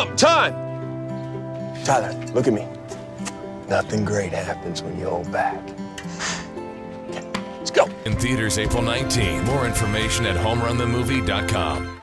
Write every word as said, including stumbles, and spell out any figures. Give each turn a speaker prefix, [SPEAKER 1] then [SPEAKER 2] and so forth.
[SPEAKER 1] Jump time!
[SPEAKER 2] Tyler, look at me. Nothing great happens when you hold back. Okay, let's go.
[SPEAKER 3] In theaters April nineteenth. More information at home run the movie dot com.